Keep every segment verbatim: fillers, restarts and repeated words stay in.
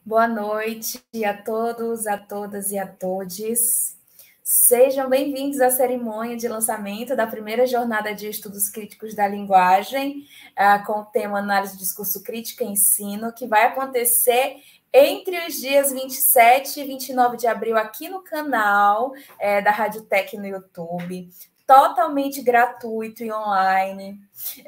Boa noite a todos, a todas e a todes. Sejam bem-vindos à cerimônia de lançamento da primeira jornada de estudos críticos da linguagem, uh, com o tema Análise do Discurso Crítico e Ensino, que vai acontecer entre os dias vinte e sete e vinte e nove de abril aqui no canal é, da Rádio Tech no YouTube, totalmente gratuito e online,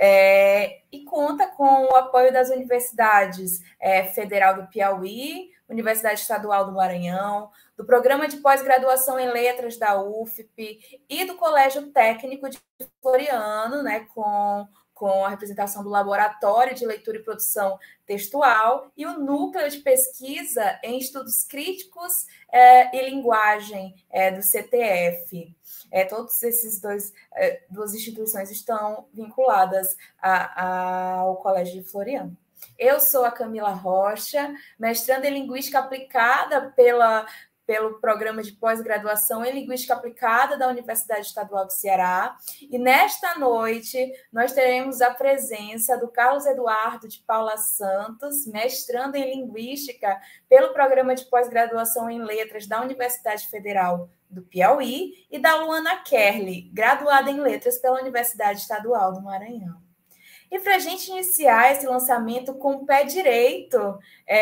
é, e conta com o apoio das universidades é, Federal do Piauí, Universidade Estadual do Maranhão, do Programa de Pós-Graduação em Letras da U F P e do Colégio Técnico de Floriano, né, com, com a representação do Laboratório de Leitura e Produção Textual e o Núcleo de Pesquisa em Estudos Críticos é, e Linguagem é, do C T F. É, todos esses dois é, duas instituições estão vinculadas a, a, ao Colégio de Floriano. Eu sou a Camila Rocha, mestranda em Linguística Aplicada pela, pelo Programa de Pós-Graduação em Linguística Aplicada da Universidade Estadual do Ceará. E nesta noite nós teremos a presença do Carlos Eduardo de Paula Santos, mestrando em Linguística pelo Programa de Pós-Graduação em Letras da Universidade Federal do Piauí, e da Luana Kerli, graduada em Letras pela Universidade Estadual do Maranhão. E para a gente iniciar esse lançamento com o pé direito,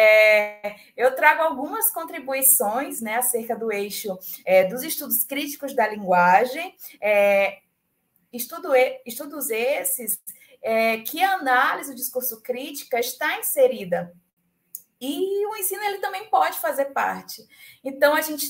é, eu trago algumas contribuições, né, acerca do eixo é, dos estudos críticos da linguagem, é, estudo, estudos esses é, que a análise do discurso crítica está inserida. E o ensino ele também pode fazer parte. Então, a gente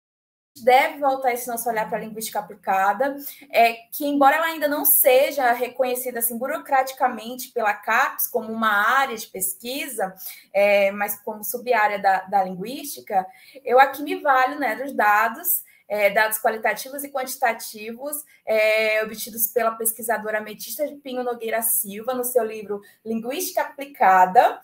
deve voltar esse nosso olhar para a linguística aplicada, é, que, embora ela ainda não seja reconhecida assim, burocraticamente pela CAPES como uma área de pesquisa, é, mas como sub-área da, da linguística, eu aqui me valho, né, dos dados, é, dados qualitativos e quantitativos é, obtidos pela pesquisadora Ametista de Pinho Nogueira Silva, no seu livro Linguística Aplicada,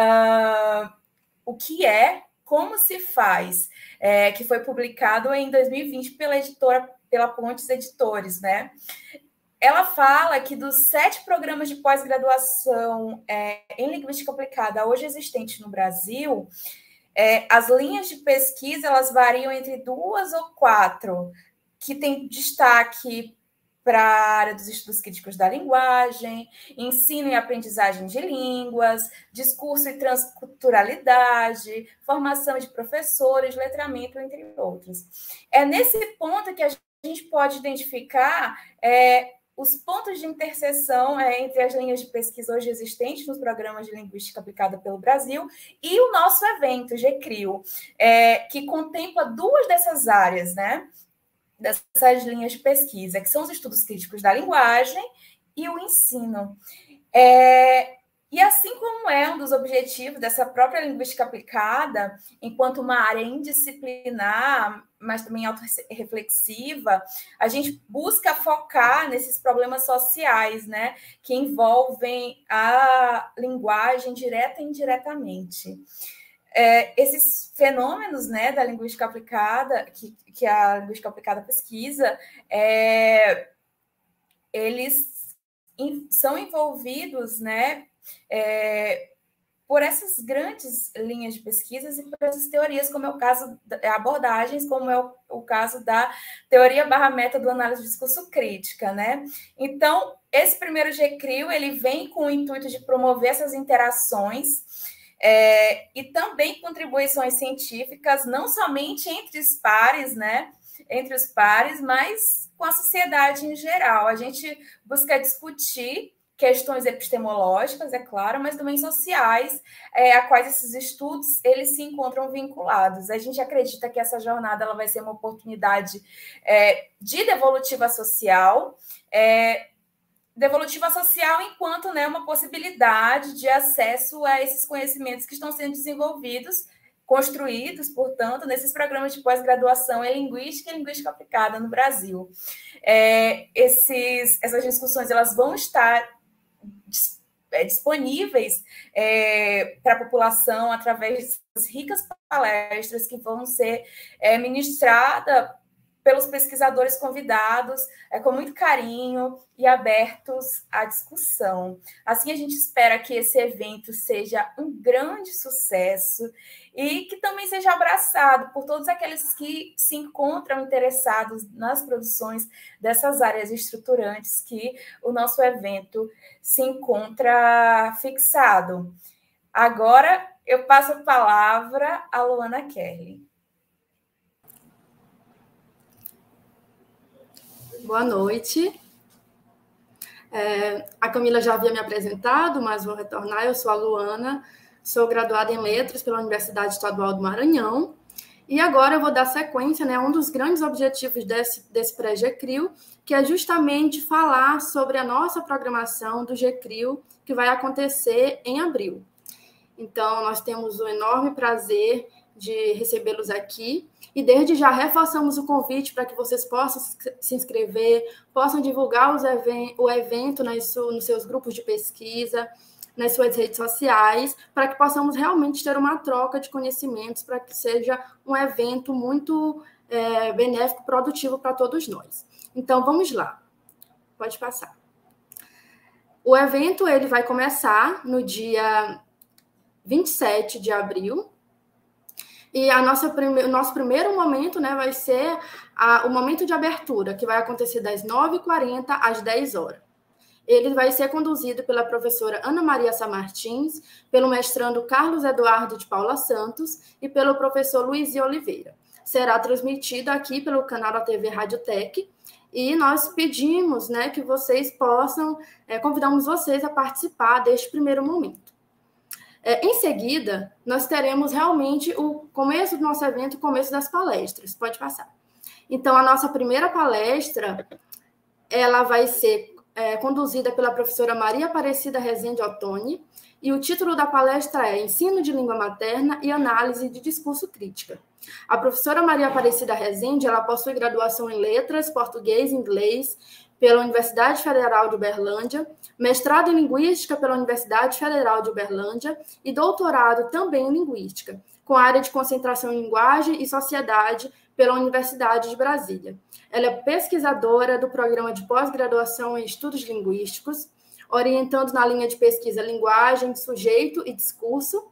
uh, o que é, como se faz, é, que foi publicado em dois mil e vinte pela editora, pela Pontes Editores, né? Ela fala que dos sete programas de pós-graduação é, em linguística aplicada hoje existentes no Brasil, é, as linhas de pesquisa elas variam entre duas ou quatro, que tem destaque para a área dos estudos críticos da linguagem, ensino e aprendizagem de línguas, discurso e transculturalidade, formação de professores, letramento, entre outros. É nesse ponto que a gente pode identificar é, os pontos de interseção é, entre as linhas de pesquisa hoje existentes nos programas de linguística aplicada pelo Brasil e o nosso evento, GCRIO, é, que contempla duas dessas áreas, né? Dessas linhas de pesquisa, que são os estudos críticos da linguagem e o ensino. É, e assim como é um dos objetivos dessa própria linguística aplicada, enquanto uma área indisciplinar, mas também autorreflexiva, a gente busca focar nesses problemas sociais, né, que envolvem a linguagem direta e indiretamente. É, esses fenômenos, né, da linguística aplicada, que, que a linguística aplicada pesquisa, é, eles in, são envolvidos, né, é, por essas grandes linhas de pesquisas e por essas teorias, como é o caso, abordagens, como é o, o caso da teoria barra método análise de discurso crítica, né? Então, esse primeiro GCRIO, ele vem com o intuito de promover essas interações É, e também contribuições científicas, não somente entre os pares, né? Entre os pares, mas com a sociedade em geral. A gente busca discutir questões epistemológicas, é claro, mas também sociais, é, a quais esses estudos eles se encontram vinculados. A gente acredita que essa jornada ela vai ser uma oportunidade é, de devolutiva social, é, devolutiva social enquanto, né, uma possibilidade de acesso a esses conhecimentos que estão sendo desenvolvidos, construídos, portanto, nesses programas de pós-graduação em Linguística e Linguística Aplicada no Brasil. É, esses, essas discussões elas vão estar disponíveis é, para a população através dessas ricas palestras que vão ser é, ministradas pelos pesquisadores convidados, é, com muito carinho e abertos à discussão. Assim, a gente espera que esse evento seja um grande sucesso e que também seja abraçado por todos aqueles que se encontram interessados nas produções dessas áreas estruturantes que o nosso evento se encontra fixado. Agora, eu passo a palavra à Luana Kerlin. Boa noite. É, a Camila já havia me apresentado, mas vou retornar. Eu sou a Luana, sou graduada em Letras pela Universidade Estadual do Maranhão. E agora eu vou dar sequência, né, a um dos grandes objetivos desse, desse pré-GCRIO, que é justamente falar sobre a nossa programação do GCRIO, que vai acontecer em abril. Então, nós temos o enorme prazer de recebê-los aqui. E desde já reforçamos o convite para que vocês possam se inscrever, possam divulgar os even- o evento nas su- nos seus grupos de pesquisa, nas suas redes sociais, para que possamos realmente ter uma troca de conhecimentos, para que seja um evento muito é, benéfico, produtivo para todos nós. Então, vamos lá. Pode passar. O evento ele vai começar no dia vinte e sete de abril, e a nossa prime... o nosso primeiro momento, né, vai ser a... o momento de abertura, que vai acontecer das nove e quarenta às dez horas. Ele vai ser conduzido pela professora Ana Maria Sá Martins, pelo mestrando Carlos Eduardo de Paula Santos e pelo professor Luiz Oliveira. Será transmitido aqui pelo canal da T V Radiotec, e nós pedimos, né, que vocês possam, é, convidamos vocês a participar deste primeiro momento. É, em seguida, nós teremos realmente o começo do nosso evento, o começo das palestras. Pode passar. Então, a nossa primeira palestra, ela vai ser é, conduzida pela professora Maria Aparecida Rezende Ottoni, e o título da palestra é Ensino de Língua Materna e Análise de Discurso Crítica. A professora Maria Aparecida Rezende, ela possui graduação em Letras, Português e Inglês, pela Universidade Federal de Uberlândia, mestrado em Linguística pela Universidade Federal de Uberlândia e doutorado também em Linguística, com área de concentração em Linguagem e Sociedade pela Universidade de Brasília. Ela é pesquisadora do programa de pós-graduação em Estudos Linguísticos, orientando na linha de pesquisa Linguagem, Sujeito e Discurso,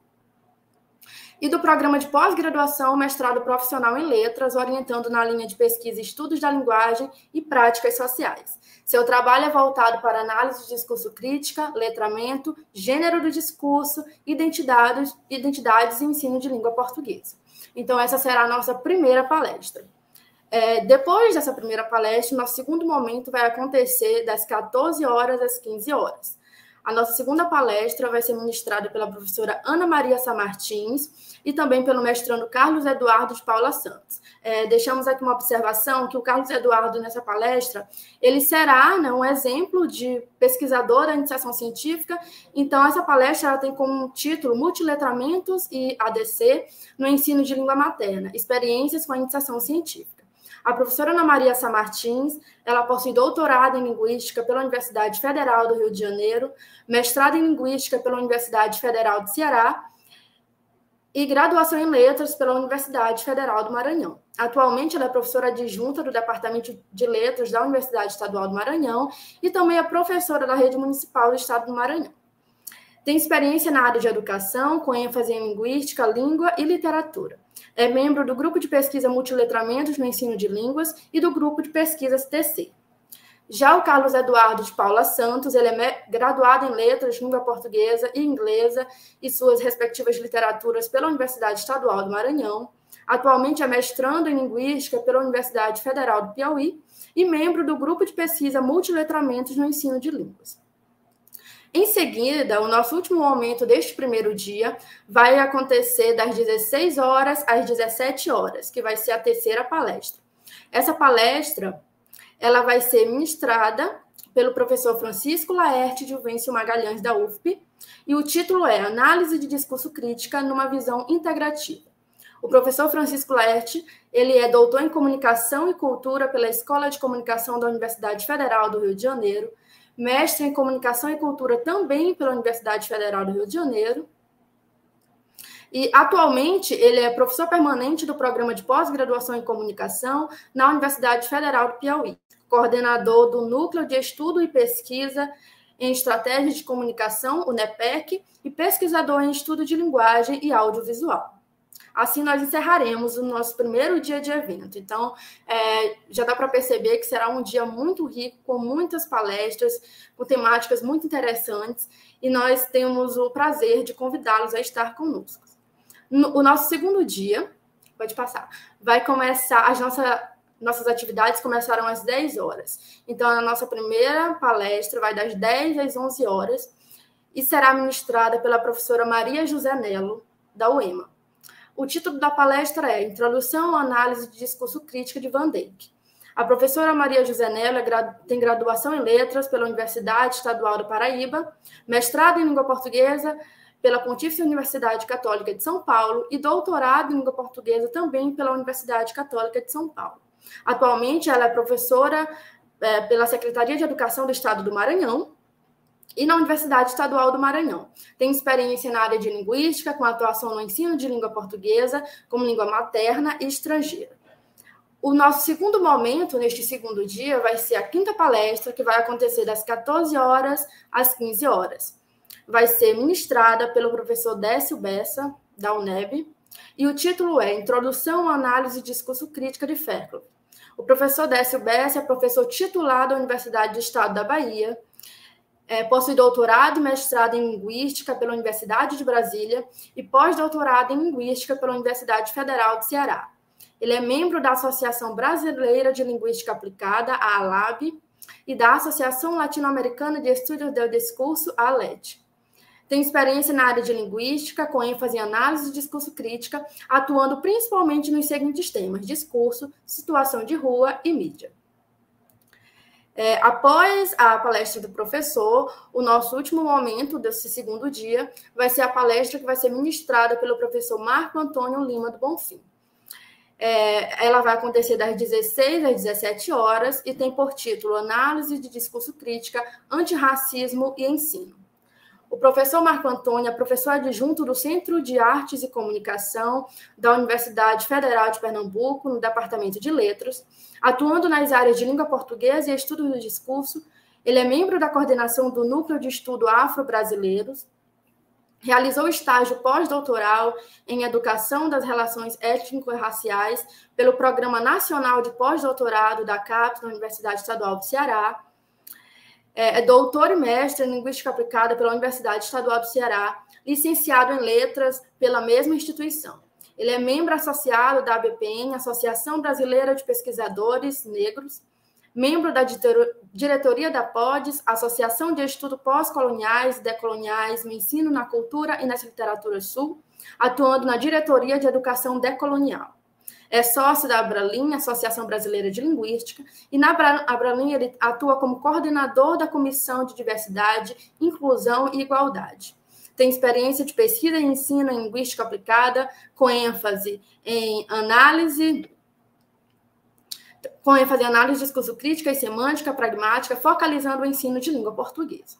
e do programa de pós-graduação mestrado profissional em letras, orientando na linha de pesquisa Estudos da Linguagem e Práticas Sociais. Seu trabalho é voltado para análise de discurso crítica, letramento, gênero do discurso, identidades, identidades e ensino de língua portuguesa. Então, essa será a nossa primeira palestra. É, depois dessa primeira palestra, nosso segundo momento vai acontecer das quatorze horas às quinze horas. A nossa segunda palestra vai ser ministrada pela professora Ana Maria Sá Martins e também pelo mestrando Carlos Eduardo de Paula Santos. É, deixamos aqui uma observação que o Carlos Eduardo, nessa palestra, ele será, né, um exemplo de pesquisador da iniciação científica. Então, essa palestra ela tem como título Multiletramentos e A D C no ensino de língua materna, experiências com a iniciação científica. A professora Ana Maria Sá Martins, ela possui doutorado em Linguística pela Universidade Federal do Rio de Janeiro, mestrado em Linguística pela Universidade Federal do Ceará e graduação em Letras pela Universidade Federal do Maranhão. Atualmente, ela é professora adjunta do Departamento de Letras da Universidade Estadual do Maranhão e também é professora da Rede Municipal do Estado do Maranhão. Tem experiência na área de educação, com ênfase em Linguística, Língua e Literatura. É membro do Grupo de Pesquisa Multiletramentos no Ensino de Línguas e do Grupo de Pesquisas T C. Já o Carlos Eduardo de Paula Santos, ele é graduado em Letras, Língua Portuguesa e Inglesa e suas respectivas literaturas pela Universidade Estadual do Maranhão. Atualmente é mestrando em Linguística pela Universidade Federal do Piauí e membro do Grupo de Pesquisa Multiletramentos no Ensino de Línguas. Em seguida, o nosso último momento deste primeiro dia vai acontecer das dezesseis horas às dezessete horas, que vai ser a terceira palestra. Essa palestra ela vai ser ministrada pelo professor Francisco Laerte de Juvencio Magalhães, da U F P, e o título é Análise de Discurso Crítica numa Visão Integrativa. O professor Francisco Laerte, ele é doutor em Comunicação e Cultura pela Escola de Comunicação da Universidade Federal do Rio de Janeiro, mestre em Comunicação e Cultura também pela Universidade Federal do Rio de Janeiro, E, atualmente, ele é professor permanente do Programa de Pós-Graduação em Comunicação na Universidade Federal do Piauí, coordenador do Núcleo de Estudo e Pesquisa em Estratégia de Comunicação, o NEPEC, e pesquisador em Estudo de Linguagem e Audiovisual. Assim, nós encerraremos o nosso primeiro dia de evento. Então, é, já dá para perceber que será um dia muito rico, com muitas palestras, com temáticas muito interessantes, e nós temos o prazer de convidá-los a estar conosco. No, o nosso segundo dia, pode passar, vai começar, as nossa, nossas atividades começarão às dez horas. Então, a nossa primeira palestra vai das dez às onze horas e será ministrada pela professora Maria José Nelo, da U E M A. O título da palestra é Introdução à Análise de Discurso Crítico de Van Dyck. A professora Maria José Nelo tem graduação em Letras pela Universidade Estadual do Paraíba, mestrado em Língua Portuguesa pela Pontifícia Universidade Católica de São Paulo e doutorado em Língua Portuguesa também pela Universidade Católica de São Paulo. Atualmente, ela é professora é, pela Secretaria de Educação do Estado do Maranhão e na Universidade Estadual do Maranhão. Tem experiência na área de linguística, com atuação no ensino de língua portuguesa como língua materna e estrangeira. O nosso segundo momento, neste segundo dia, vai ser a quinta palestra, que vai acontecer das quatorze horas às quinze horas. Vai ser ministrada pelo professor Décio Bessa, da UNEB, e o título é Introdução à Análise de Discurso Crítica de Fairclough. O professor Décio Bessa é professor titular da Universidade do Estado da Bahia, É, possui doutorado e mestrado em Linguística pela Universidade de Brasília e pós-doutorado em Linguística pela Universidade Federal do Ceará. Ele é membro da Associação Brasileira de Linguística Aplicada, a ALAB, e da Associação Latino-Americana de Estudos do Discurso, a ALED. Tem experiência na área de linguística, com ênfase em análise de discurso crítica, atuando principalmente nos seguintes temas: discurso, situação de rua e mídia. É, após a palestra do professor, o nosso último momento desse segundo dia vai ser a palestra que vai ser ministrada pelo professor Marco Antônio Lima do Bonfim. É, ela vai acontecer das dezesseis às dezessete horas e tem por título Análise de Discurso Crítica, Antirracismo e Ensino. O professor Marco Antônio é professor adjunto do Centro de Artes e Comunicação da Universidade Federal de Pernambuco, no Departamento de Letras, atuando nas áreas de língua portuguesa e estudo do discurso. Ele é membro da coordenação do Núcleo de Estudo Afro-Brasileiros, realizou estágio pós-doutoral em Educação das Relações Étnico-Raciais pelo Programa Nacional de Pós-Doutorado da CAPES, na Universidade Estadual do Ceará, é doutor e mestre em Linguística Aplicada pela Universidade Estadual do Ceará, licenciado em Letras pela mesma instituição. Ele é membro associado da A B P N, Associação Brasileira de Pesquisadores Negros, membro da diretoria da PODES, Associação de Estudo Pós-Coloniais e Decoloniais no Ensino, na Cultura e nas Literaturas Sul, atuando na diretoria de Educação Decolonial. É sócio da Abralim, Associação Brasileira de Linguística, e na Abralim ele atua como coordenador da Comissão de Diversidade, Inclusão e Igualdade. Tem experiência de pesquisa e ensino em linguística aplicada, com ênfase em análise, com ênfase em análise de discurso crítica e semântica pragmática, focalizando o ensino de língua portuguesa.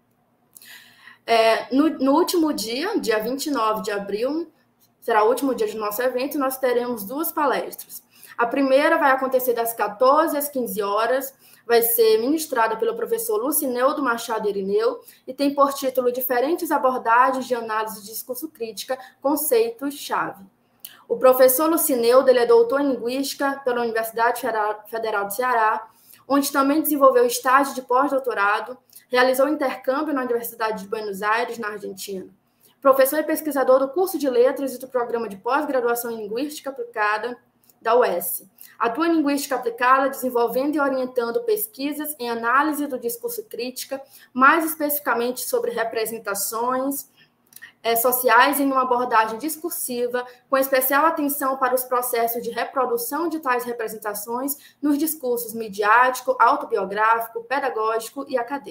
É, no, no último dia, dia vinte e nove de abril, será o último dia do nosso evento, nós teremos duas palestras. A primeira vai acontecer das quatorze às quinze horas, vai ser ministrada pelo professor Lucineudo Machado Irineu e tem por título Diferentes abordagens de análise de discurso crítica, conceitos-chave. O professor Lucineudo ele é doutor em Linguística pela Universidade Federal do Ceará, onde também desenvolveu estágio de pós-doutorado, realizou intercâmbio na Universidade de Buenos Aires, na Argentina. Professor e pesquisador do curso de Letras e do Programa de Pós-Graduação em Linguística Aplicada da U E S. Atua em Linguística Aplicada, desenvolvendo e orientando pesquisas em análise do discurso crítica, mais especificamente sobre representações é, sociais em uma abordagem discursiva, com especial atenção para os processos de reprodução de tais representações nos discursos midiático, autobiográfico, pedagógico e acadêmico.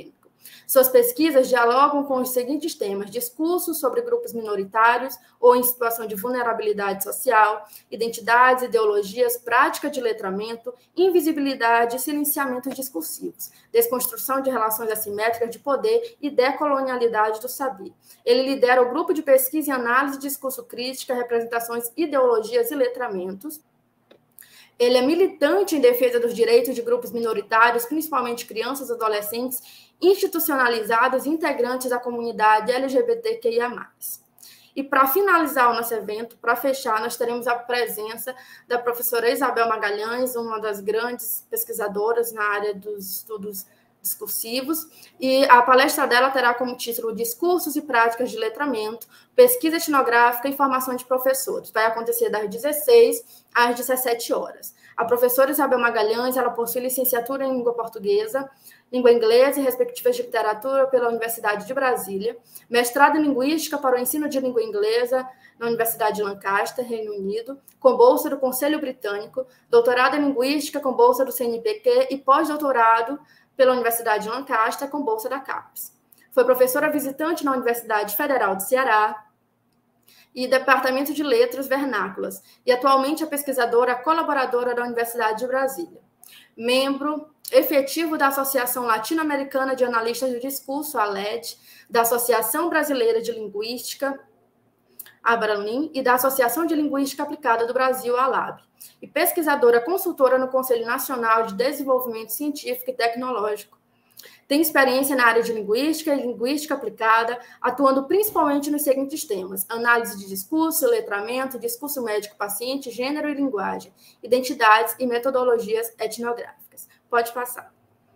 Suas pesquisas dialogam com os seguintes temas: discursos sobre grupos minoritários ou em situação de vulnerabilidade social, identidades, ideologias, prática de letramento, invisibilidade e silenciamento discursivos, desconstrução de relações assimétricas de poder e decolonialidade do saber. Ele lidera o grupo de pesquisa e análise de discurso crítica, representações, ideologias e letramentos. Ele é militante em defesa dos direitos de grupos minoritários, principalmente crianças e adolescentes, institucionalizados e integrantes da comunidade L G B T Q I A mais. E para finalizar o nosso evento, para fechar, nós teremos a presença da professora Isabel Magalhães, uma das grandes pesquisadoras na área dos estudos discursivos, e a palestra dela terá como título Discursos e Práticas de Letramento, Pesquisa Etnográfica e Formação de Professores. Vai acontecer das dezesseis às dezessete horas. A professora Isabel Magalhães, ela possui licenciatura em língua portuguesa, língua inglesa e respectivas de literatura pela Universidade de Brasília, mestrado em linguística para o ensino de língua inglesa na Universidade de Lancaster, Reino Unido, com bolsa do Conselho Britânico, doutorado em linguística com bolsa do C N P Q e pós-doutorado pela Universidade de Lancaster, com bolsa da CAPES. Foi professora visitante na Universidade Federal do Ceará e Departamento de Letras Vernáculas, e atualmente é pesquisadora colaboradora da Universidade de Brasília. Membro efetivo da Associação Latino-Americana de Analistas do Discurso, a L E D, da Associação Brasileira de Linguística, a ABRALIN, e da Associação de Linguística Aplicada do Brasil, a ALAB, e pesquisadora consultora no Conselho Nacional de Desenvolvimento Científico e Tecnológico. Tem experiência na área de linguística e linguística aplicada, atuando principalmente nos seguintes temas: análise de discurso, letramento, discurso médico-paciente, gênero e linguagem, identidades e metodologias etnográficas. Pode passar.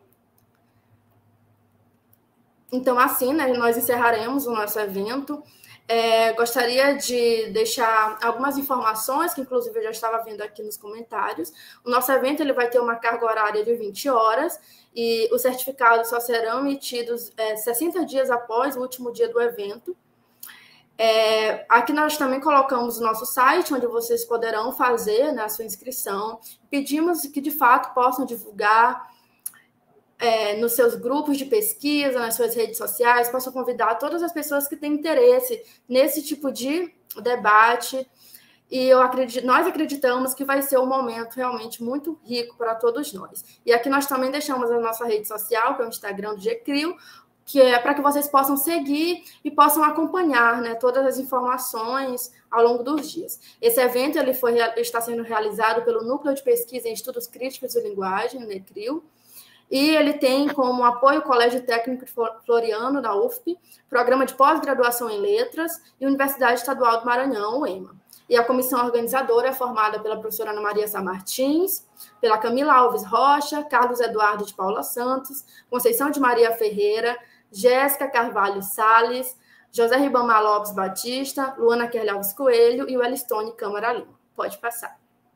Então, assim, né, nós encerraremos o nosso evento. É, gostaria de deixar algumas informações, que inclusive eu já estava vendo aqui nos comentários. O nosso evento ele vai ter uma carga horária de vinte horas e os certificados só serão emitidos é, sessenta dias após o último dia do evento. É, aqui nós também colocamos o nosso site, onde vocês poderão fazer, né, a sua inscrição. Pedimos que, de fato, possam divulgar É, nos seus grupos de pesquisa, nas suas redes sociais, possam convidar todas as pessoas que têm interesse nesse tipo de debate. E eu acredito, nós acreditamos que vai ser um momento realmente muito rico para todos nós. E aqui nós também deixamos a nossa rede social, que é o Instagram do GCRIO, que é para que vocês possam seguir e possam acompanhar, né, todas as informações ao longo dos dias. Esse evento ele foi, está sendo realizado pelo Núcleo de Pesquisa em Estudos Críticos de Linguagem, o NECRIO, e ele tem como apoio o Colégio Técnico Floriano, da U F P, Programa de Pós-Graduação em Letras e Universidade Estadual do Maranhão, o EMA. E a comissão organizadora é formada pela professora Ana Maria Sá Martins, pela Camila Alves Rocha, Carlos Eduardo de Paula Santos, Conceição de Maria Ferreira, Jéssica Carvalho Salles, José Ribamar Lopes Batista, Luana Kerle Alves Coelho e o Elistone Câmara Lima. Pode passar.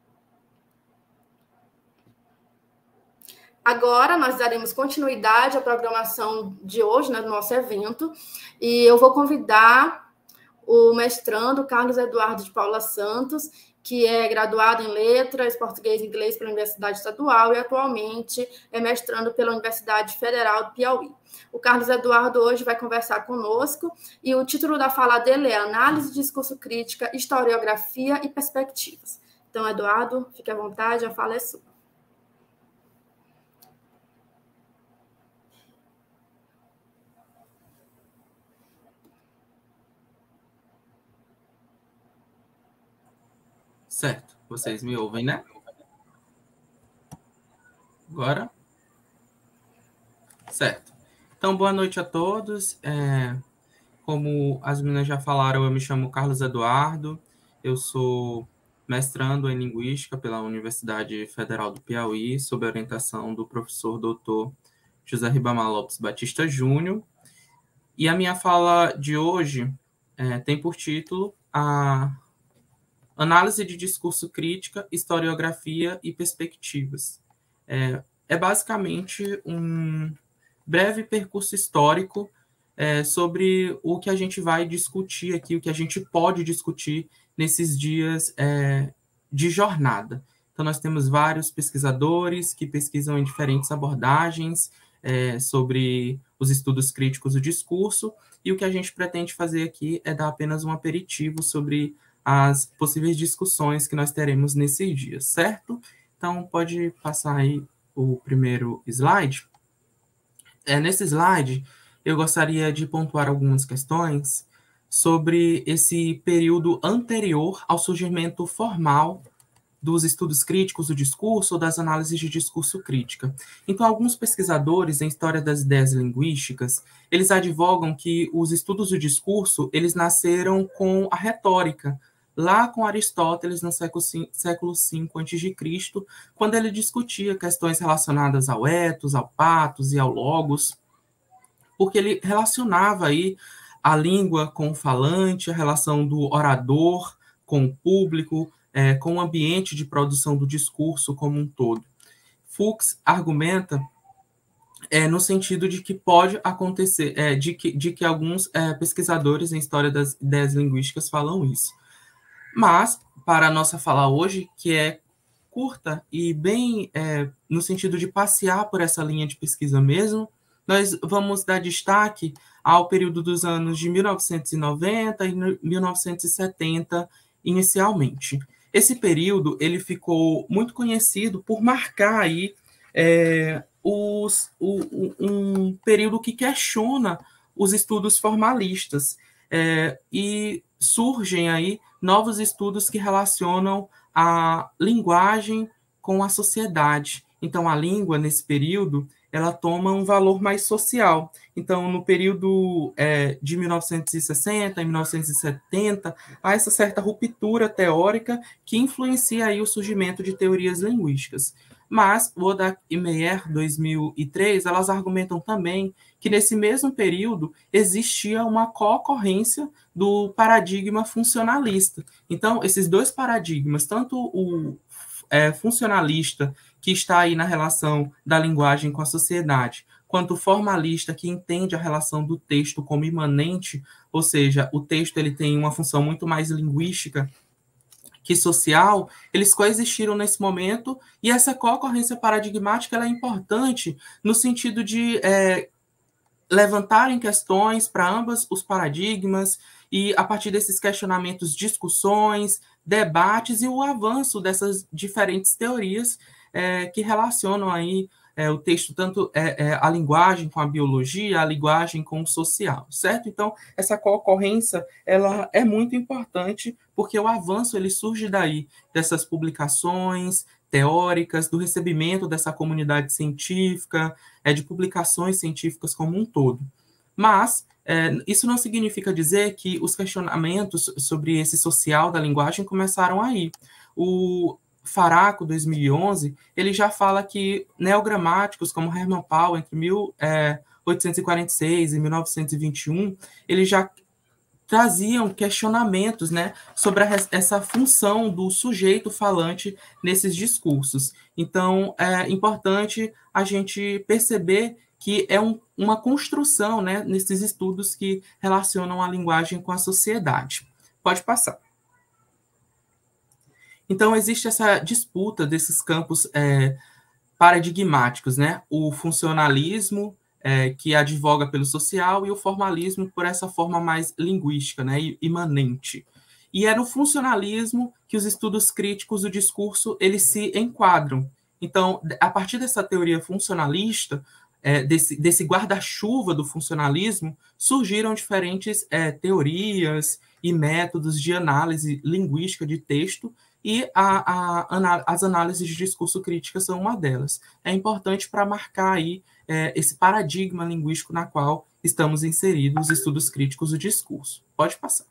Agora, nós daremos continuidade à programação de hoje, né, do nosso evento, e eu vou convidar o mestrando Carlos Eduardo de Paula Santos, que é graduado em Letras, Português e Inglês pela Universidade Estadual e atualmente é mestrando pela Universidade Federal do Piauí. O Carlos Eduardo hoje vai conversar conosco e o título da fala dele é Análise, Discurso Crítica, Historiografia e Perspectivas. Então, Eduardo, fique à vontade, a fala é sua. Certo, vocês me ouvem, né? Agora? Certo. Então, boa noite a todos. É, como as meninas já falaram, eu me chamo Carlos Eduardo, eu sou mestrando em Linguística pela Universidade Federal do Piauí, sob a orientação do professor doutor José Ribamar Lopes Batista Júnior. E a minha fala de hoje é, tem por título a Análise de Discurso Crítica, Historiografia e Perspectivas. É, é basicamente um breve percurso histórico é, sobre o que a gente vai discutir aqui, o que a gente pode discutir nesses dias é, de jornada. Então, nós temos vários pesquisadores que pesquisam em diferentes abordagens, é, sobre os estudos críticos do discurso, e o que a gente pretende fazer aqui é dar apenas um aperitivo sobre as possíveis discussões que nós teremos nesse dia, certo? Então, pode passar aí o primeiro slide. É, nesse slide, eu gostaria de pontuar algumas questões sobre esse período anterior ao surgimento formal dos estudos críticos do discurso ou das análises de discurso crítica. Então, alguns pesquisadores em história das ideias linguísticas, eles advogam que os estudos do discurso, eles nasceram com a retórica, lá com Aristóteles, no século cinco antes de Cristo, quando ele discutia questões relacionadas ao ethos, ao pathos e ao logos, porque ele relacionava aí a língua com o falante, a relação do orador com o público, é, com o ambiente de produção do discurso como um todo. Fuchs argumenta é, no sentido de que pode acontecer, é, de, que, de que alguns é, pesquisadores em história das ideias linguísticas falam isso. Mas, para a nossa fala hoje, que é curta e bem é, no sentido de passear por essa linha de pesquisa mesmo, nós vamos dar destaque ao período dos anos de mil novecentos e noventa e mil novecentos e setenta, inicialmente. Esse período ele ficou muito conhecido por marcar aí, é, os, o, um período que questiona os estudos formalistas, é, e surgem aí novos estudos que relacionam a linguagem com a sociedade. Então, a língua, nesse período, ela toma um valor mais social. Então, no período é, de mil novecentos e sessenta e mil novecentos e setenta, há essa certa ruptura teórica que influencia aí o surgimento de teorias linguísticas. Mas, Wodak e Meyer, dois mil e três, elas argumentam também que nesse mesmo período existia uma co-ocorrência do paradigma funcionalista. Então, esses dois paradigmas, tanto o é, funcionalista, que está aí na relação da linguagem com a sociedade, quanto o formalista, que entende a relação do texto como imanente, ou seja, o texto ele tem uma função muito mais linguística que social, eles coexistiram nesse momento, e essa co-ocorrência paradigmática ela é importante no sentido de é, levantarem questões para ambos os paradigmas, e a partir desses questionamentos, discussões, debates e o avanço dessas diferentes teorias é, que relacionam aí é, o texto, tanto é, é, a linguagem com a biologia, a linguagem com o social, certo? Então, essa co-ocorrência, ela é muito importante, porque o avanço, ele surge daí, dessas publicações teóricas, do recebimento dessa comunidade científica, é, de publicações científicas como um todo. Mas, é, isso não significa dizer que os questionamentos sobre esse social da linguagem começaram aí. O Faraco, dois mil e onze, ele já fala que neogramáticos como Hermann Paul, entre mil oitocentos e quarenta e seis e mil novecentos e vinte e um, ele já traziam questionamentos, né, sobre a, essa função do sujeito falante nesses discursos. Então, é importante a gente perceber que é um, uma construção, né, nesses estudos que relacionam a linguagem com a sociedade. Pode passar. Então, existe essa disputa desses campos é, paradigmáticos, né? O funcionalismo, é, que advoga pelo social, e o formalismo por essa forma mais linguística, né? Imanente. E é no funcionalismo que os estudos críticos do discurso eles se enquadram. Então, a partir dessa teoria funcionalista, é, desse, desse guarda-chuva do funcionalismo, surgiram diferentes é, teorias e métodos de análise linguística de texto, e a, a, as análises de discurso crítica são uma delas. É importante para marcar aí é, esse paradigma linguístico na qual estamos inseridos os estudos críticos do discurso. Pode passar.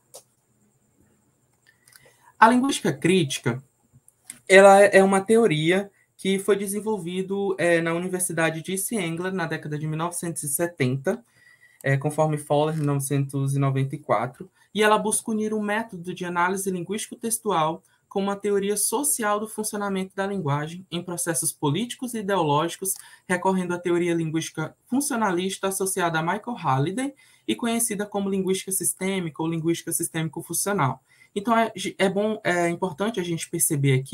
A linguística crítica, ela é uma teoria que foi desenvolvida é, na Universidade de East Anglia na década de mil novecentos e setenta, é, conforme Fowler, em mil novecentos e noventa e quatro, e ela busca unir um método de análise linguístico-textual com uma teoria social do funcionamento da linguagem em processos políticos e ideológicos, recorrendo à teoria linguística funcionalista associada a Michael Halliday e conhecida como linguística sistêmica ou linguística sistêmico-funcional. Então, é, é bom, é importante a gente perceber aqui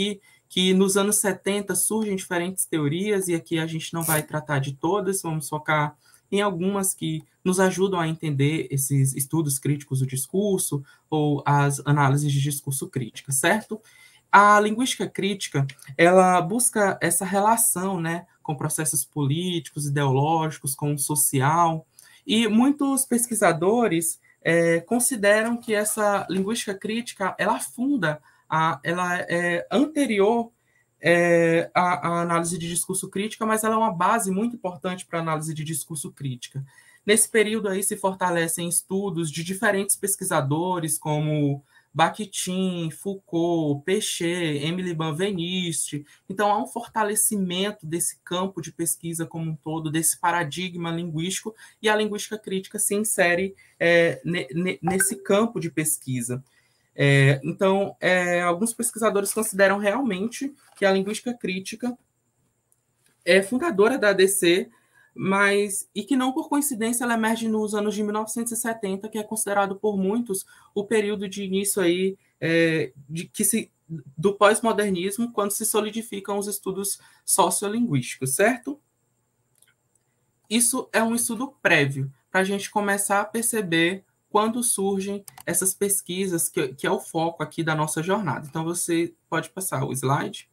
que nos anos setenta surgem diferentes teorias, e aqui a gente não vai tratar de todas, vamos focar em algumas que nos ajudam a entender esses estudos críticos do discurso ou as análises de discurso crítica, certo? A linguística crítica, ela busca essa relação, né, com processos políticos, ideológicos, com o social, e muitos pesquisadores é, consideram que essa linguística crítica, ela funda, a, ela é anterior é, à, à análise de discurso crítica, mas ela é uma base muito importante para a análise de discurso crítica. Nesse período aí se fortalecem estudos de diferentes pesquisadores, como Bakhtin, Foucault, Péchet, Emily Benveniste. Então, há um fortalecimento desse campo de pesquisa como um todo, desse paradigma linguístico, e a linguística crítica se insere é, nesse campo de pesquisa. É, então, é, alguns pesquisadores consideram realmente que a linguística crítica é fundadora da A D C, mas e que não por coincidência ela emerge nos anos de mil novecentos e setenta, que é considerado por muitos o período de início aí é, de que se do pós-modernismo, quando se solidificam os estudos sociolinguísticos, certo? Isso é um estudo prévio para a gente começar a perceber quando surgem essas pesquisas, que, que é o foco aqui da nossa jornada. Então, você pode passar o slide.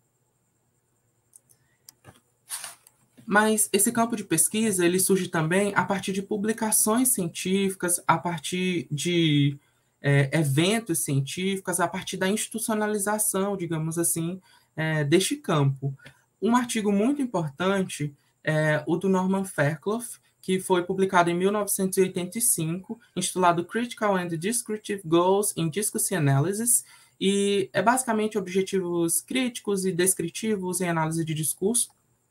Mas esse campo de pesquisa, ele surge também a partir de publicações científicas, a partir de é, eventos científicos, a partir da institucionalização, digamos assim, é, deste campo. Um artigo muito importante é o do Norman Fairclough, que foi publicado em mil novecentos e oitenta e cinco, intitulado Critical and Descriptive Goals in Discourse Analysis, e é basicamente objetivos críticos e descritivos em análise de discurso.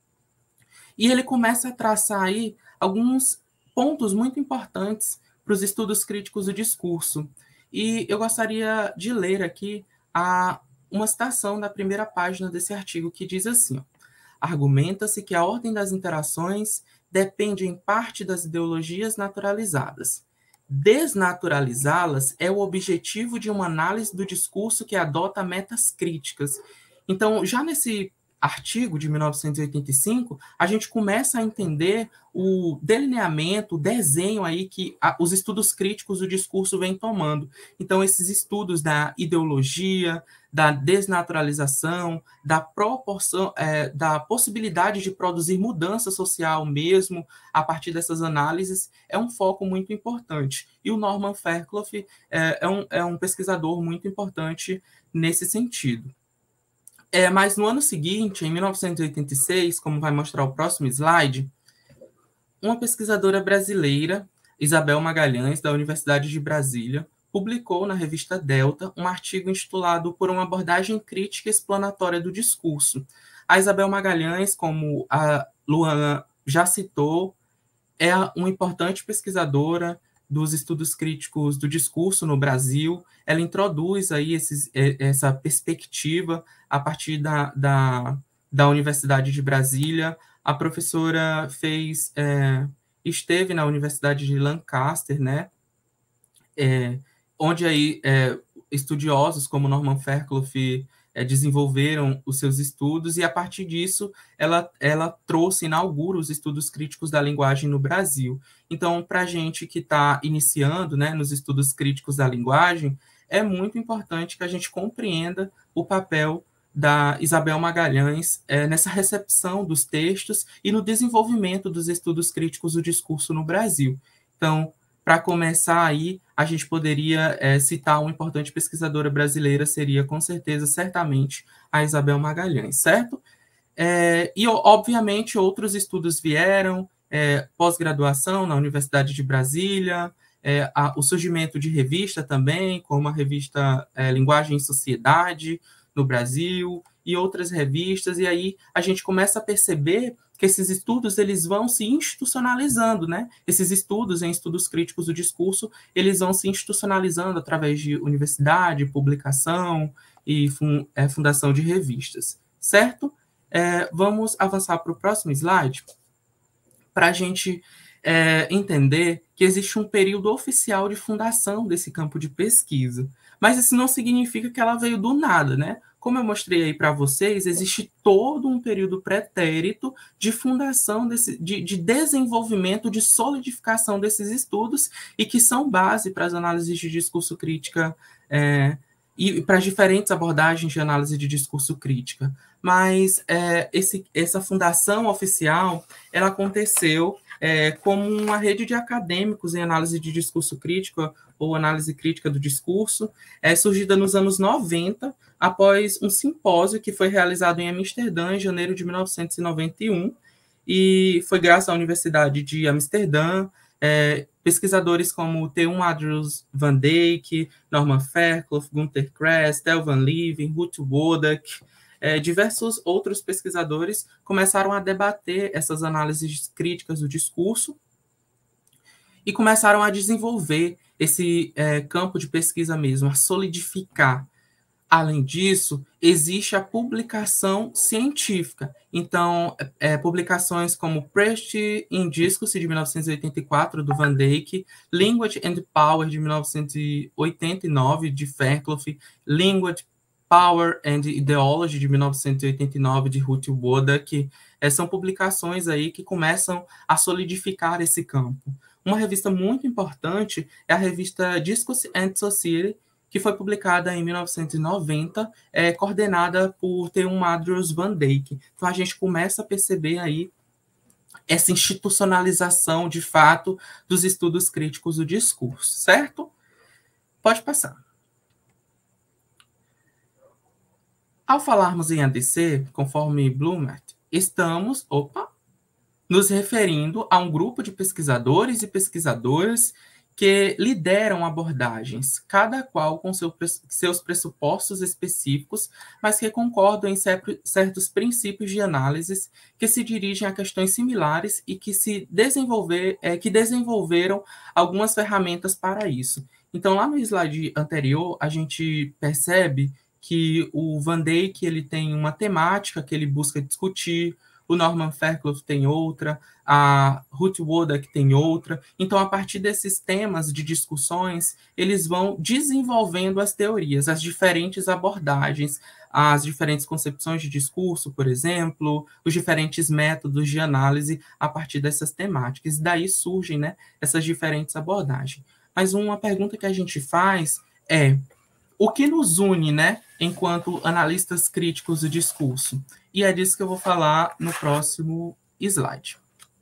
E ele começa a traçar aí alguns pontos muito importantes para os estudos críticos do discurso. E eu gostaria de ler aqui a, uma citação da primeira página desse artigo, que diz assim: argumenta-se que a ordem das interações depende em parte das ideologias naturalizadas. Desnaturalizá-las é o objetivo de uma análise do discurso que adota metas críticas. Então, já nesse artigo de mil novecentos e oitenta e cinco, a gente começa a entender o delineamento, o desenho aí que a, os estudos críticos do discurso vêm tomando. Então, esses estudos da ideologia, da desnaturalização, da proporção, é, da possibilidade de produzir mudança social mesmo a partir dessas análises, é um foco muito importante. E o Norman Fairclough é, é, um, é um pesquisador muito importante nesse sentido. É, mas no ano seguinte, em mil novecentos e oitenta e seis, como vai mostrar o próximo slide, uma pesquisadora brasileira, Isabel Magalhães, da Universidade de Brasília, publicou na revista Delta um artigo intitulado Por uma abordagem crítica e explanatória do discurso. A Isabel Magalhães, como a Luana já citou, é uma importante pesquisadora dos estudos críticos do discurso no Brasil. Ela introduz aí esses, essa perspectiva a partir da, da, da Universidade de Brasília. A professora fez, é, esteve na Universidade de Lancaster, né, é, onde aí, é, estudiosos como Norman Fairclough é, desenvolveram os seus estudos, e a partir disso ela, ela trouxe, inaugura os estudos críticos da linguagem no Brasil. Então, para a gente que está iniciando, né, nos estudos críticos da linguagem, é muito importante que a gente compreenda o papel da Isabel Magalhães é, nessa recepção dos textos e no desenvolvimento dos estudos críticos do discurso no Brasil. Então, para começar aí, a gente poderia é, citar uma importante pesquisadora brasileira, seria com certeza, certamente, a Isabel Magalhães, certo? É, e, obviamente, outros estudos vieram, é, pós-graduação na Universidade de Brasília, é, a, o surgimento de revista também, como a revista é, Linguagem e Sociedade, no Brasil, e outras revistas, e aí a gente começa a perceber que esses estudos eles vão se institucionalizando, né? Esses estudos em estudos críticos do discurso, eles vão se institucionalizando através de universidade, publicação e fun é, fundação de revistas, certo? É, vamos avançar para o próximo slide, para a gente é, entender que existe um período oficial de fundação desse campo de pesquisa. Mas isso não significa que ela veio do nada, né? como eu mostrei aí para vocês, existe todo um período pretérito de fundação, desse, de, de desenvolvimento, de solidificação desses estudos e que são base para as análises de discurso crítica é, e para as diferentes abordagens de análise de discurso crítica. Mas é, esse, essa fundação oficial, ela aconteceu é, como uma rede de acadêmicos em análise de discurso crítico ou análise crítica do discurso, é, surgida nos anos noventa, após um simpósio que foi realizado em Amsterdã, em janeiro de mil novecentos e noventa e um, e foi graças à Universidade de Amsterdã, é, pesquisadores como Teun Andrews van Dijk, Norman Fairclough, Günter Kress, Tel van Leeuwen, Ruth Wodak, é, diversos outros pesquisadores começaram a debater essas análises críticas do discurso e começaram a desenvolver esse é, campo de pesquisa mesmo, a solidificar. Além disso, existe a publicação científica. Então, é, publicações como Preach in Discourse, de mil novecentos e oitenta e quatro, do Van Dijk, Language and Power, de mil novecentos e oitenta e nove, de Fairclough, Language, Power and Ideology, de mil novecentos e oitenta e nove, de Ruth Wodak, é, são publicações aí que começam a solidificar esse campo. Uma revista muito importante é a revista Discourse and Society, que foi publicada em mil novecentos e noventa, é, coordenada por Teun Andrews van Dijk. Então, a gente começa a perceber aí essa institucionalização, de fato, dos estudos críticos do discurso, certo? Pode passar. Ao falarmos em A D C, conforme Blumert, estamos, opa, nos referindo a um grupo de pesquisadores e pesquisadoras que lideram abordagens, cada qual com seu, seus pressupostos específicos, mas que concordam em certos princípios de análise que se dirigem a questões similares e que, se desenvolver, é, que desenvolveram algumas ferramentas para isso. Então, lá no slide anterior, a gente percebe que o Van Dijk ele tem uma temática que ele busca discutir, o Norman Fairclough tem outra, a Ruth Wodak tem outra. Então, a partir desses temas de discussões, eles vão desenvolvendo as teorias, as diferentes abordagens, as diferentes concepções de discurso, por exemplo, os diferentes métodos de análise a partir dessas temáticas. Daí surgem, né, essas diferentes abordagens. Mas uma pergunta que a gente faz é: o que nos une, né, enquanto analistas críticos do discurso? E é disso que eu vou falar no próximo slide.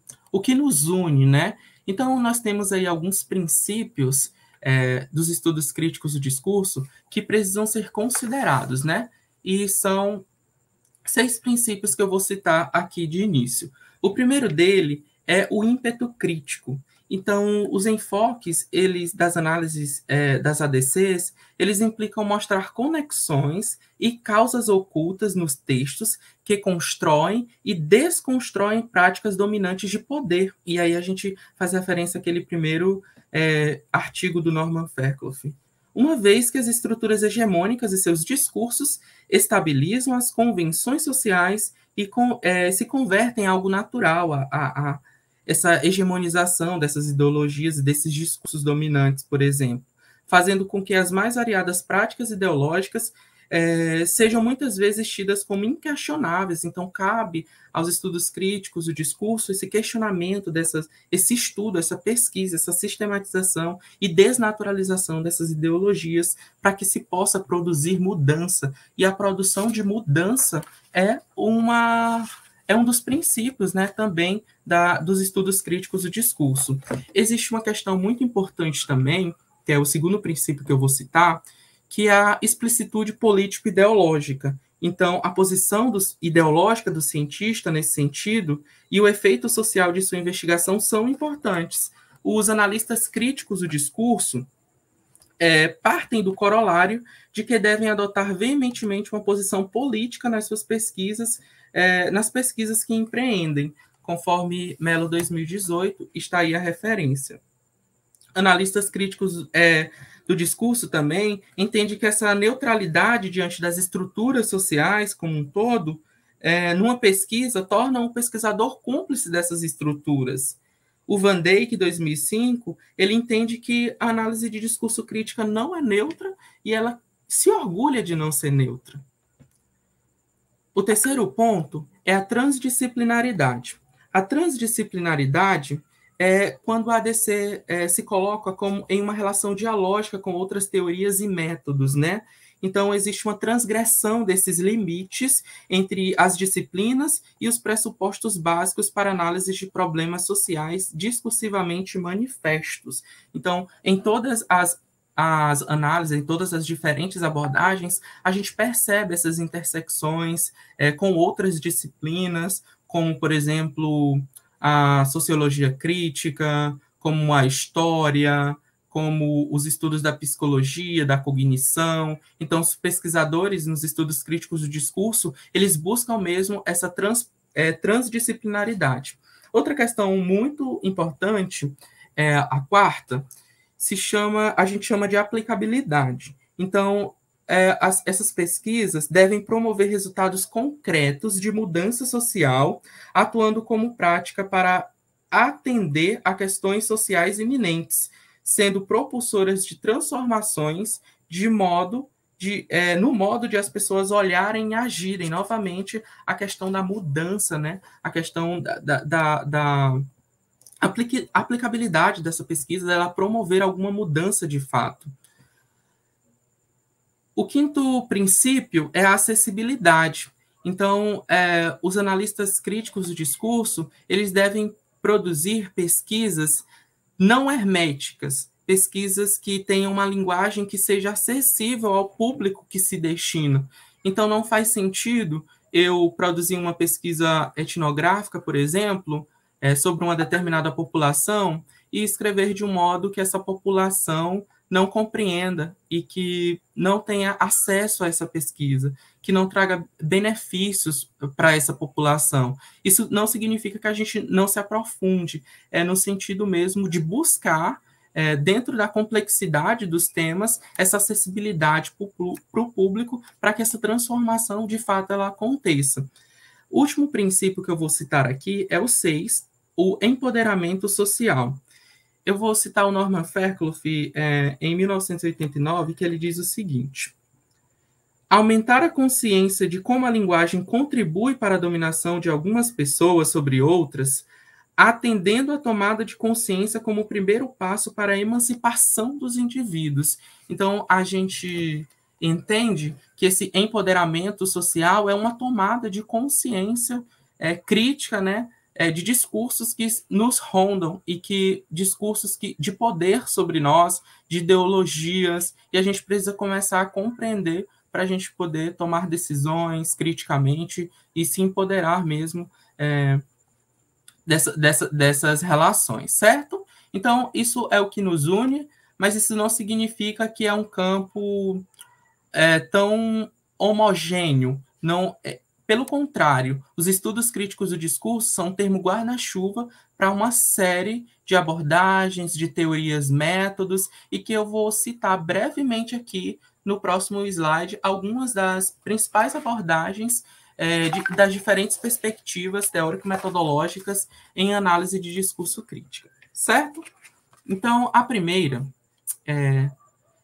O que nos une, né? Então, nós temos aí alguns princípios é, dos estudos críticos do discurso que precisam ser considerados, né? E são seis princípios que eu vou citar aqui de início. O primeiro dele é o ímpeto crítico. Então, os enfoques eles, das análises é, das A D Cs, eles implicam mostrar conexões e causas ocultas nos textos que constroem e desconstroem práticas dominantes de poder. E aí a gente faz referência àquele primeiro é, artigo do Norman Fairclough. Uma vez que as estruturas hegemônicas e seus discursos estabilizam as convenções sociais e com, é, se convertem em algo natural a, a, a essa hegemonização dessas ideologias e desses discursos dominantes, por exemplo, fazendo com que as mais variadas práticas ideológicas é, sejam muitas vezes tidas como inquestionáveis. Então, cabe aos estudos críticos do discurso esse questionamento, dessas, esse estudo, essa pesquisa, essa sistematização e desnaturalização dessas ideologias para que se possa produzir mudança. E a produção de mudança é uma... é um dos princípios, né, também da, dos estudos críticos do discurso. Existe uma questão muito importante também, que é o segundo princípio que eu vou citar, que é a explicitude político-ideológica. Então, a posição dos, ideológica do cientista nesse sentido e o efeito social de sua investigação são importantes. Os analistas críticos do discurso é, partem do corolário de que devem adotar veementemente uma posição política nas suas pesquisas, É, nas pesquisas que empreendem, conforme Mello dois mil e dezoito, está aí a referência. Analistas críticos é, do discurso também entendem que essa neutralidade diante das estruturas sociais como um todo, é, numa pesquisa, torna o pesquisador cúmplice dessas estruturas. O Van Dijk, dois mil e cinco, ele entende que a análise de discurso crítica não é neutra e ela se orgulha de não ser neutra. O terceiro ponto é a transdisciplinaridade. A transdisciplinaridade é quando a A D C é, se coloca como em uma relação dialógica com outras teorias e métodos, né? Então, existe uma transgressão desses limites entre as disciplinas e os pressupostos básicos para análise de problemas sociais discursivamente manifestos. Então, em todas as as análises, em todas as diferentes abordagens, a gente percebe essas intersecções é, com outras disciplinas, como, por exemplo, a sociologia crítica, como a história, como os estudos da psicologia, da cognição. Então, os pesquisadores nos estudos críticos do discurso, eles buscam mesmo essa trans, é, transdisciplinaridade. Outra questão muito importante, é a quarta, se chama, a gente chama de aplicabilidade. Então, é, as, essas pesquisas devem promover resultados concretos de mudança social, atuando como prática para atender a questões sociais iminentes, sendo propulsoras de transformações de modo de, é, no modo de as pessoas olharem e agirem novamente a questão da mudança, né? A questão da, da, da, da aplicabilidade dessa pesquisa, ela promover alguma mudança de fato. O quinto princípio é a acessibilidade. Então, é, os analistas críticos do discurso, eles devem produzir pesquisas não herméticas, pesquisas que tenham uma linguagem que seja acessível ao público que se destina. Então, não faz sentido eu produzir uma pesquisa etnográfica, por exemplo, É, sobre uma determinada população e escrever de um modo que essa população não compreenda e que não tenha acesso a essa pesquisa, que não traga benefícios para essa população. Isso não significa que a gente não se aprofunde, é no sentido mesmo de buscar, é, dentro da complexidade dos temas, essa acessibilidade para o público, para que essa transformação, de fato, ela aconteça. O último princípio que eu vou citar aqui é o seis, o empoderamento social. Eu vou citar o Norman Fairclough, é, em mil novecentos e oitenta e nove, que ele diz o seguinte: aumentar a consciência de como a linguagem contribui para a dominação de algumas pessoas sobre outras, atendendo à tomada de consciência como o primeiro passo para a emancipação dos indivíduos. Então, a gente entende que esse empoderamento social é uma tomada de consciência é, crítica, né, é, de discursos que nos rondam e que discursos que, de poder sobre nós, de ideologias, e a gente precisa começar a compreender para a gente poder tomar decisões criticamente e se empoderar mesmo é, dessa, dessa, dessas relações, certo? Então, isso é o que nos une, mas isso não significa que é um campo é, tão homogêneo. Não, é, pelo contrário, os estudos críticos do discurso são um termo guarda-chuva para uma série de abordagens, de teorias, métodos, e que eu vou citar brevemente aqui no próximo slide algumas das principais abordagens é, de, das diferentes perspectivas teórico-metodológicas em análise de discurso crítica, certo? Então, a primeira é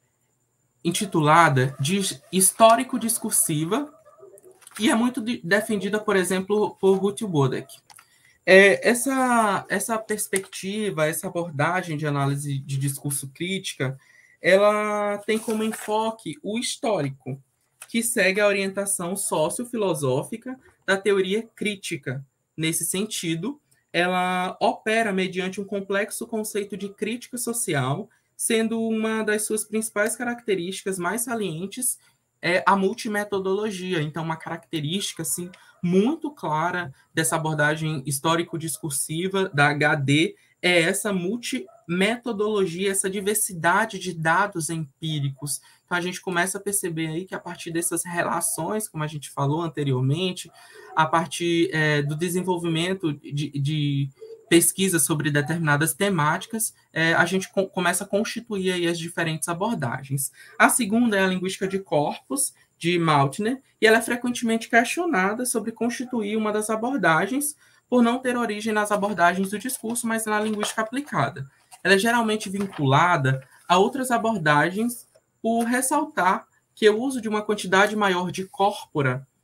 intitulada de histórico-discursiva e é muito de, defendida, por exemplo, por Ruth Wodak. É, essa, essa perspectiva, essa abordagem de análise de discurso crítica, ela tem como enfoque o histórico, que segue a orientação sociofilosófica da teoria crítica. Nesse sentido, ela opera mediante um complexo conceito de crítica social, sendo uma das suas principais características mais salientes é a multimetodologia. Então, uma característica assim, muito clara dessa abordagem histórico-discursiva da H D é essa multimetodologia, essa diversidade de dados empíricos. Então, a gente começa a perceber aí que a partir dessas relações, como a gente falou anteriormente, a partir é, do desenvolvimento de, de pesquisa sobre determinadas temáticas, é, a gente co- começa a constituir aí as diferentes abordagens. A segunda é a linguística de corpos, de Maltner, e ela é frequentemente questionada sobre constituir uma das abordagens por não ter origem nas abordagens do discurso, mas na linguística aplicada. Ela é geralmente vinculada a outras abordagens por ressaltar que o uso de uma quantidade maior de corpora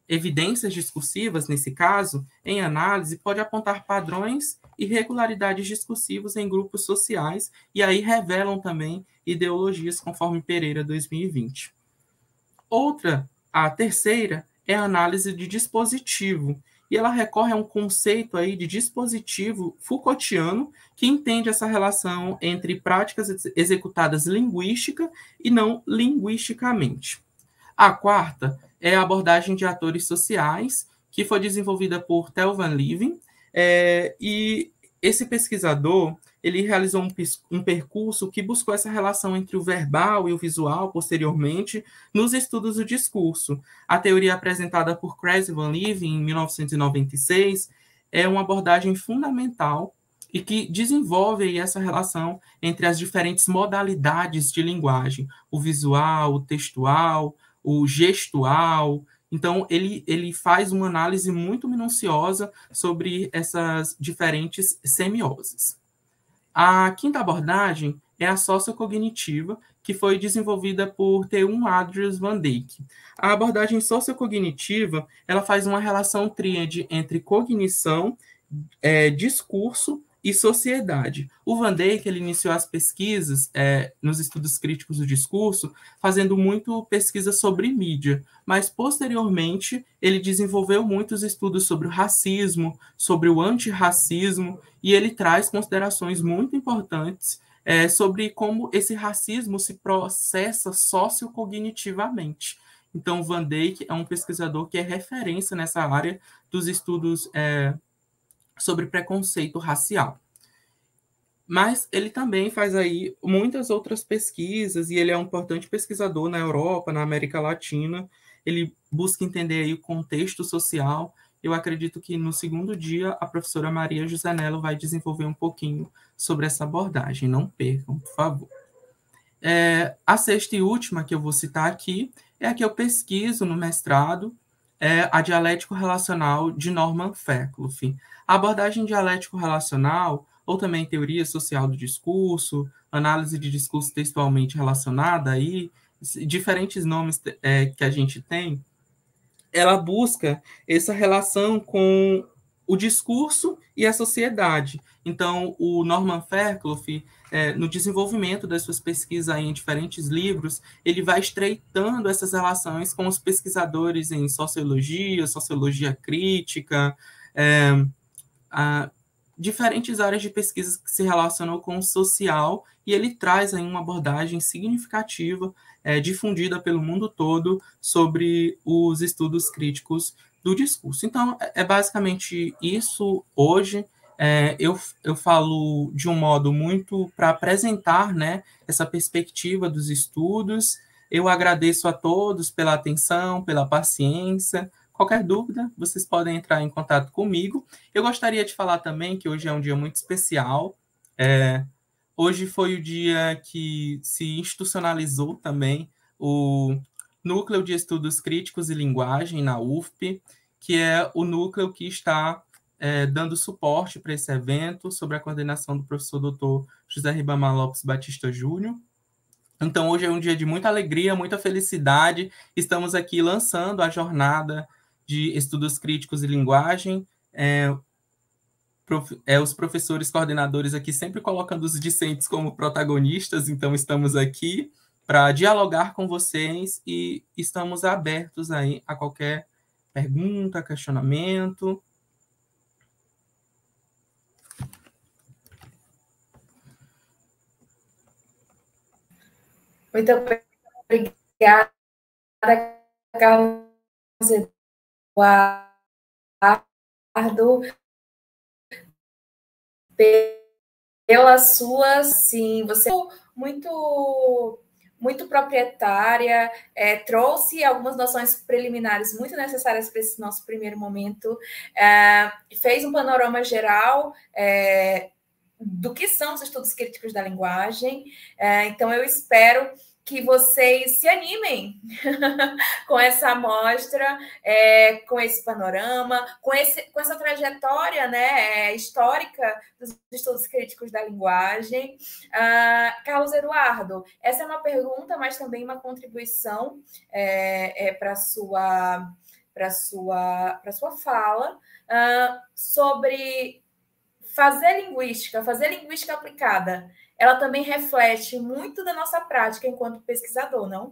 evidências discursivas, nesse caso, em análise, pode apontar padrões e regularidades discursivos em grupos sociais, e aí revelam também ideologias, conforme Pereira dois mil e vinte. Outra, a terceira, é a análise de dispositivo, e ela recorre a um conceito aí de dispositivo Foucaultiano, que entende essa relação entre práticas executadas linguística e não linguisticamente. A quarta é a abordagem de atores sociais, que foi desenvolvida por Theo van Leeuwen, é, e esse pesquisador ele realizou um, um percurso que buscou essa relação entre o verbal e o visual, posteriormente, nos estudos do discurso. A teoria apresentada por Kress e van Leeuwen, em mil novecentos e noventa e seis, é uma abordagem fundamental e que desenvolve aí essa relação entre as diferentes modalidades de linguagem, o visual, o textual, o gestual. Então, ele, ele faz uma análise muito minuciosa sobre essas diferentes semioses. A quinta abordagem é a sociocognitiva, que foi desenvolvida por Teun Andrews van Dijk. A abordagem sociocognitiva ela faz uma relação tríade entre cognição, é, discurso e sociedade. O Van Dijk ele iniciou as pesquisas é, nos estudos críticos do discurso, fazendo muito pesquisa sobre mídia, mas posteriormente ele desenvolveu muitos estudos sobre o racismo, sobre o antirracismo, e ele traz considerações muito importantes é, sobre como esse racismo se processa sociocognitivamente. Então, Van Dijk é um pesquisador que é referência nessa área dos estudos é, sobre preconceito racial. Mas ele também faz aí muitas outras pesquisas, e ele é um importante pesquisador na Europa, na América Latina. Ele busca entender aí o contexto social. Eu acredito que no segundo dia a professora Maria José Nello vai desenvolver um pouquinho sobre essa abordagem. Não percam, por favor. É, a sexta e última que eu vou citar aqui é a que eu pesquiso no mestrado, é a dialético-relacional de Norman Fairclough. A abordagem dialético-relacional, ou também teoria social do discurso, análise de discurso textualmente relacionada, aí, diferentes nomes é, que a gente tem, ela busca essa relação com o discurso e a sociedade. Então, o Norman Fairclough, é, no desenvolvimento das suas pesquisas aí em diferentes livros, ele vai estreitando essas relações com os pesquisadores em sociologia, sociologia crítica, é, a, diferentes áreas de pesquisa que se relacionam com o social, e ele traz aí uma abordagem significativa, é, difundida pelo mundo todo, sobre os estudos críticos do discurso. Então, é basicamente isso hoje. É, eu, eu falo de um modo muito para apresentar, né, essa perspectiva dos estudos. Eu agradeço a todos pela atenção, pela paciência. Qualquer dúvida, vocês podem entrar em contato comigo. Eu gostaria de falar também que hoje é um dia muito especial. É, hoje foi o dia que se institucionalizou também o Núcleo de Estudos Críticos e Linguagem na U F P, que é o núcleo que está é, dando suporte para esse evento, sob a coordenação do professor doutor José Ribamar Lopes Batista Júnior. Então, hoje é um dia de muita alegria, muita felicidade. Estamos aqui lançando a jornada de Estudos Críticos e Linguagem. É, prof, é, os professores coordenadores aqui sempre colocando os discentes como protagonistas, então estamos aqui para dialogar com vocês e estamos abertos aí a qualquer pergunta, questionamento. Muito obrigada, Carlos Eduardo, pelas suas, sim, você é muito, muito proprietária, é, trouxe algumas noções preliminares muito necessárias para esse nosso primeiro momento, é, fez um panorama geral é, do que são os estudos críticos da linguagem. É, então, eu espero que vocês se animem com essa amostra, é, com esse panorama, com, esse, com essa trajetória, né, histórica dos estudos críticos da linguagem. Uh, Carlos Eduardo, essa é uma pergunta, mas também uma contribuição é, é, para a sua... para a sua, para sua fala uh, sobre fazer linguística, fazer linguística aplicada. Ela também reflete muito da nossa prática enquanto pesquisador, não?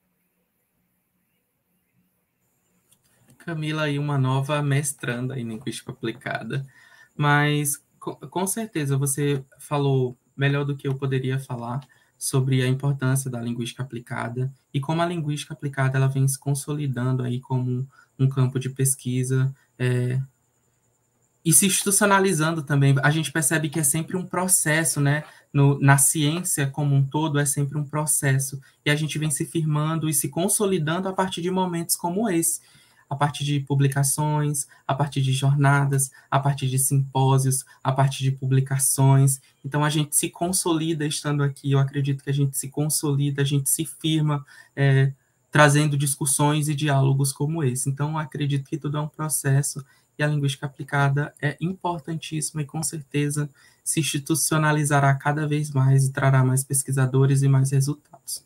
Camila aí, uma nova mestranda em linguística aplicada, mas com, com certeza você falou melhor do que eu poderia falar sobre a importância da linguística aplicada e como a linguística aplicada ela vem se consolidando aí como um campo de pesquisa é, e se institucionalizando também. A gente percebe que é sempre um processo, né? No, na ciência como um todo é sempre um processo e a gente vem se firmando e se consolidando a partir de momentos como esse, a partir de publicações, a partir de jornadas, a partir de simpósios, a partir de publicações. Então, a gente se consolida estando aqui, eu acredito que a gente se consolida, a gente se firma, é, trazendo discussões e diálogos como esse. Então, eu acredito que tudo é um processo e a linguística aplicada é importantíssima e, com certeza, se institucionalizará cada vez mais e trará mais pesquisadores e mais resultados.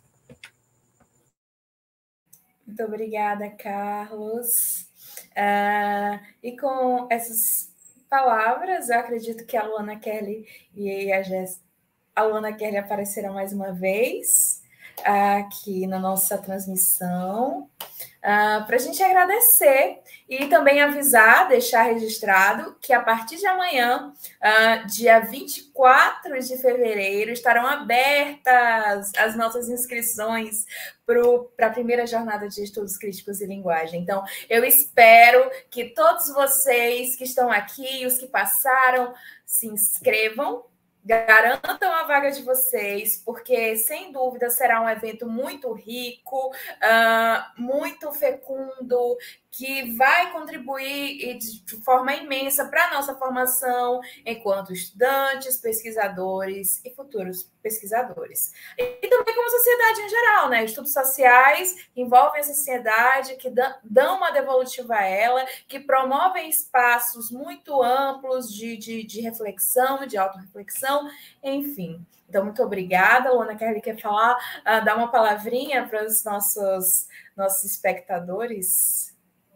Muito obrigada, Carlos. Uh, e com essas palavras, eu acredito que a Luana Kelly e a Jéssica, a Luana Kelly aparecerão mais uma vez aqui na nossa transmissão, uh, para a gente agradecer e também avisar, deixar registrado que a partir de amanhã, uh, dia vinte e quatro de fevereiro, estarão abertas as nossas inscrições para a primeira jornada de estudos críticos e linguagem. Então, eu espero que todos vocês que estão aqui, os que passaram, se inscrevam, garantam a vaga de vocês, porque, sem dúvida, será um evento muito rico, uh, muito fecundo, que vai contribuir de forma imensa para a nossa formação enquanto estudantes, pesquisadores e futuros pesquisadores. E também como sociedade em geral, né? Estudos sociais que envolvem a sociedade, que dão uma devolutiva a ela, que promovem espaços muito amplos de, de, de reflexão, de autorreflexão, enfim. Então, muito obrigada. Luana Kelly quer falar, uh, dar uma palavrinha para os nossos, nossos espectadores?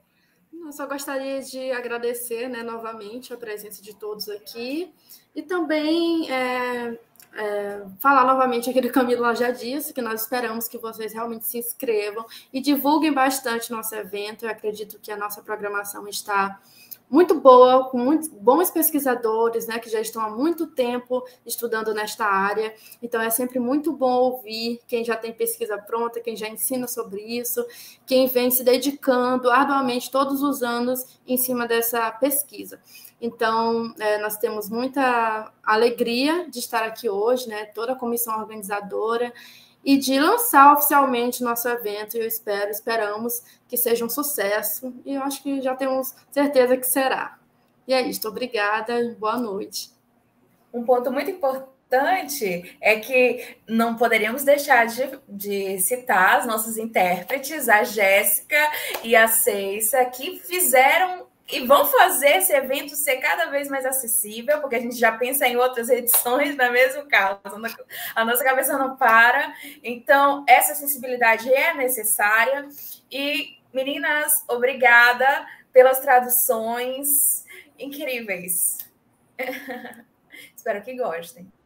Eu só gostaria de agradecer, né, novamente a presença de todos aqui e também é, é, falar novamente aquilo que a Camila já disse, que nós esperamos que vocês realmente se inscrevam e divulguem bastante nosso evento. Eu acredito que a nossa programação está muito boa, com muitos bons pesquisadores, né, que já estão há muito tempo estudando nesta área. Então, é sempre muito bom ouvir quem já tem pesquisa pronta, quem já ensina sobre isso, quem vem se dedicando arduamente todos os anos em cima dessa pesquisa. Então, é, nós temos muita alegria de estar aqui hoje, né, toda a comissão organizadora, e de lançar oficialmente nosso evento, e eu espero, esperamos que seja um sucesso, e eu acho que já temos certeza que será. E é isso, obrigada, boa noite. Um ponto muito importante é que não poderíamos deixar de, de citar as nossas intérpretes, a Jéssica e a Ceissa, que fizeram e vão fazer esse evento ser cada vez mais acessível, porque a gente já pensa em outras edições, não é mesmo, Carlos? A nossa cabeça não para. Então, essa acessibilidade é necessária. E, meninas, obrigada pelas traduções incríveis. Espero que gostem.